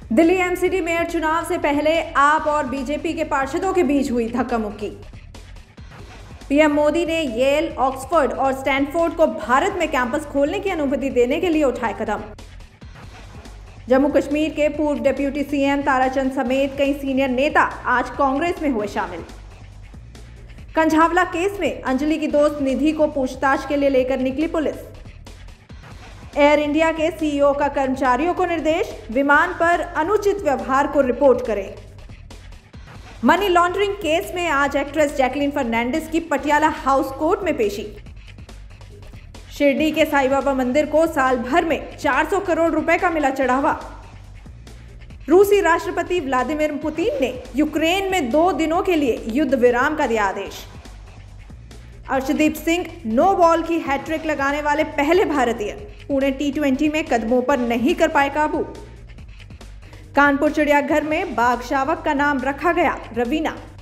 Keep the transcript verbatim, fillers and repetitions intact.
Delhi MCD mayor चुनाव से पहले आप और बीजेपी के पार्षदों के बीच हुई धक्का मुक्की। पीएम मोदी ने येल, ऑक्सफोर्ड और स्टैनफोर्ड को भारत में कैंपस खोलने की अनुमति देने के लिए उठाए कदम। जम्मू कश्मीर के पूर्व डिप्टी सीएम ताराचंद समेत कई सीनियर नेता आज कांग्रेस में हुए शामिल। कंझावला केस में अंजलि की दोस्त निधि को पूछताछ के लिए लेकर निकली पुलिस। एयर इंडिया के सीईओ का कर्मचारियों को निर्देश, विमान पर अनुचित व्यवहार को रिपोर्ट करें। मनी लॉन्ड्रिंग केस में आज एक्ट्रेस जैकलीन फर्नांडिस की पटियाला हाउस कोर्ट में पेशी। शिरडी के साईं बाबा मंदिर को साल भर में चार सौ करोड़ रुपए का मिला चढ़ावा। रूसी राष्ट्रपति व्लादिमीर पुतिन ने यूक्रेन में दो दिनों के लिए युद्ध विराम का दिया आदेश। अर्शदीप सिंह नो बॉल की हैट्रिक लगाने वाले पहले भारतीय, पुणे टी ट्वेंटी में कदमों पर नहीं कर पाए काबू। कानपुर चिड़ियाघर में बाघ शावक का नाम रखा गया रवीना।